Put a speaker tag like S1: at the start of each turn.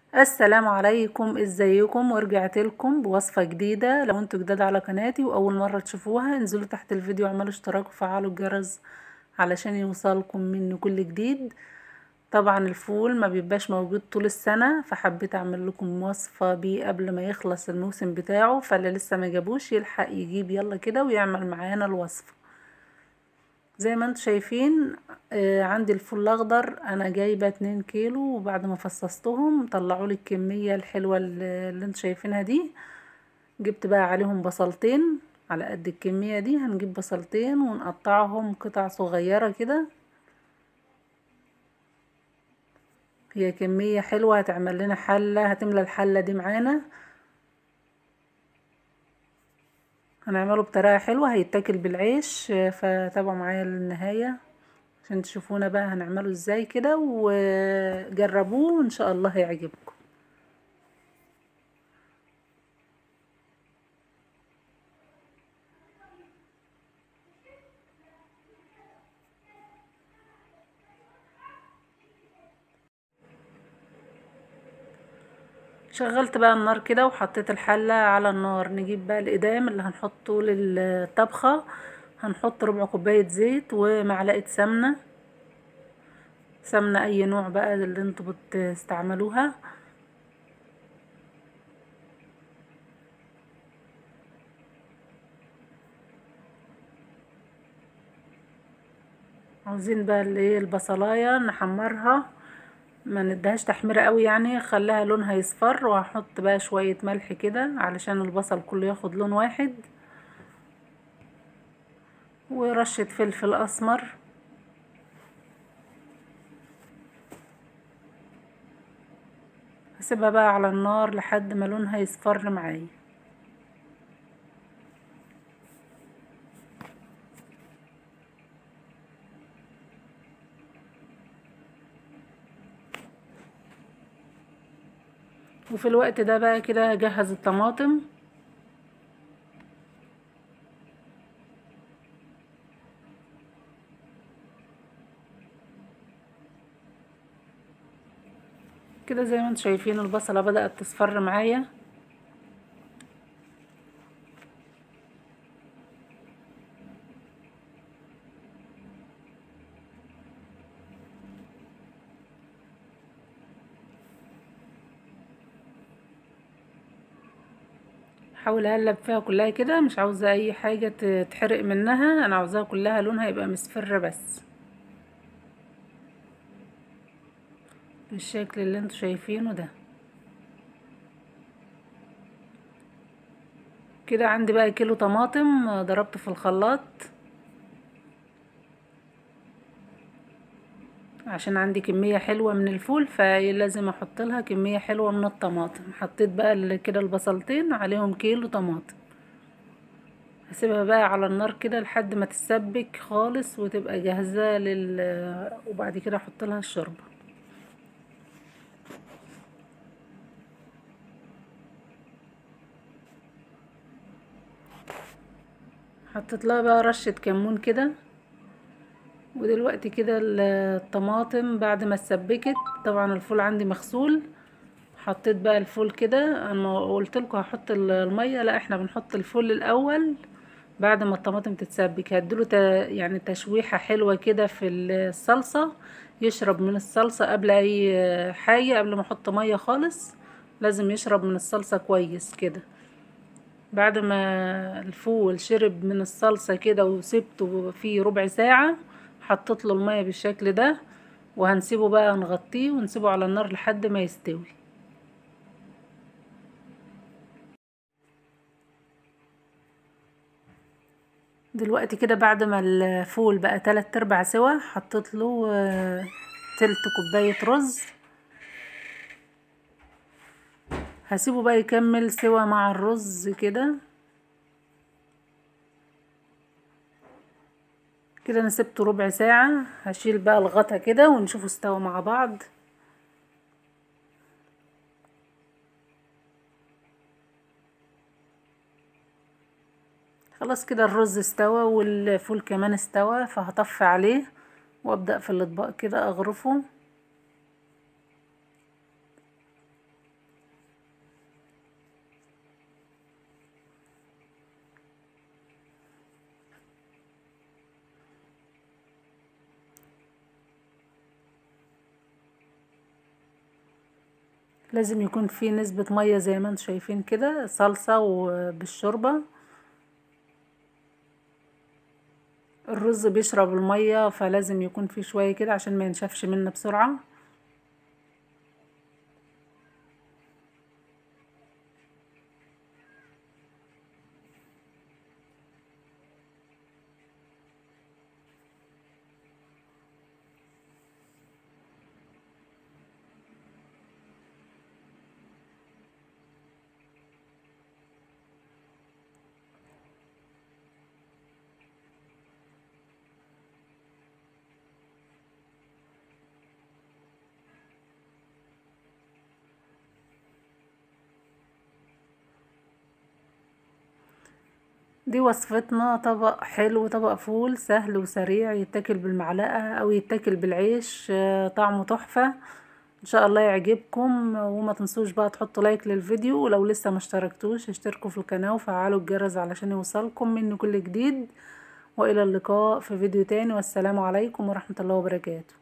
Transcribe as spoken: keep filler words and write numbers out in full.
S1: السلام عليكم، ازيكم؟ ورجعت لكم بوصفة جديدة. لو انتوا جداد على قناتي واول مرة تشوفوها انزلوا تحت الفيديو واعملوا اشتراك وفعلوا الجرس علشان يوصلكم مني كل جديد. طبعا الفول ما بيبقاش موجود طول السنة، فحبيت اعمل لكم وصفة بيه قبل ما يخلص الموسم بتاعه، فاللي لسه ما جابوش يلحق يجيب يلا كده ويعمل معانا الوصفة. زي ما انتم شايفين آه عندي الفول الاخضر، انا جايبه اتنين كيلو، وبعد ما فصصتهم طلعوا لي الكميه الحلوه اللي اللي انتم شايفينها دي. جبت بقى عليهم بصلتين، على قد الكميه دي هنجيب بصلتين ونقطعهم قطع صغيره كده. هي كميه حلوه هتعمل لنا حله، هتملى الحله دي معانا. هنعمله بطريقه حلوه هيتاكل بالعيش، آه، فتابعوا معايا للنهايه عشان تشوفونا بقى هنعمله ازاي كده، وجربوه وان شاء الله هيعجبكم. شغلت بقى النار كده وحطيت الحلة على النار. نجيب بقى الإدام اللي هنحطه للطبخة. هنحط ربع كوباية زيت ومعلقة سمنة، سمنة أي نوع بقى اللي انتوا بتستعملوها. عاوزين بقى اللي هي البصلاية نحمرها، ما ندهاش تحميرة قوي يعني، خليها لونها يصفر. وهحط بقى شوية ملح كده علشان البصل كله ياخد لون واحد، ورشة فلفل أسمر. هسيبها بقى على النار لحد ما لونها يصفر معايا. وفي الوقت ده بقى كده هجهز الطماطم. كده زي ما انتم شايفين البصلة بدأت تصفر معايا. حاول اقلب فيها كلها كده، مش عاوزة اي حاجة تتحرق منها، انا عاوزاها كلها لونها يبقى مصفر بس بالشكل اللي انتم شايفينه ده. كده عندي بقى كيلو طماطم ضربته في الخلاط، عشان عندي كمية حلوة من الفول فلازم احط لها كمية حلوة من الطماطم. حطيت بقى كده البصلتين عليهم كيلو طماطم. هسيبها بقى على النار كده لحد ما تتسبك خالص وتبقى جاهزة لل وبعد كده احط لها الشوربة. حطيت لها بقى رشة كمون كده. ودلوقتي كده الطماطم بعد ما اتسبكت، طبعا الفول عندي مغسول، حطيت بقى الفول كده. انا قلت لكم هحط الميه، لا احنا بنحط الفول الاول بعد ما الطماطم تتسبك. هديله ت... يعني تشويحه حلوه كده في الصلصه، يشرب من الصلصه قبل اي حاجه. قبل ما احط ميه خالص لازم يشرب من الصلصه كويس كده. بعد ما الفول شرب من الصلصة كده وسبته فيه ربع ساعة، حطيت له المية بالشكل ده، وهنسيبه بقى نغطيه ونسيبه على النار لحد ما يستوي. دلوقتي كده بعد ما الفول بقى تلات ارباع سوا، حطيت له آه، تلت كوباية رز. هسيبه بقى يكمل سوا مع الرز كده. كده انا سبته ربع ساعة، هشيل بقى الغطا كده ونشوفه استوى مع بعض. خلاص كده الرز استوى والفول كمان استوى، فهطفي عليه وابدأ في الاطباق كده اغرفه. لازم يكون في نسبة مية زي ما انتم شايفين كده، صلصة وبالشوربة. الرز بيشرب المية فلازم يكون في شوية كده عشان ما ينشفش منا بسرعة. دي وصفتنا، طبق حلو، طبق فول سهل وسريع، يتاكل بالمعلقة او يتاكل بالعيش، آه، طعمه تحفة. ان شاء الله يعجبكم، وما تنسوش بقى تحطوا لايك للفيديو، ولو لسه ما اشتركتوش اشتركوا في القناة وفعلوا الجرس علشان يوصلكم مني كل جديد. والى اللقاء في فيديو تاني، والسلام عليكم ورحمة الله وبركاته.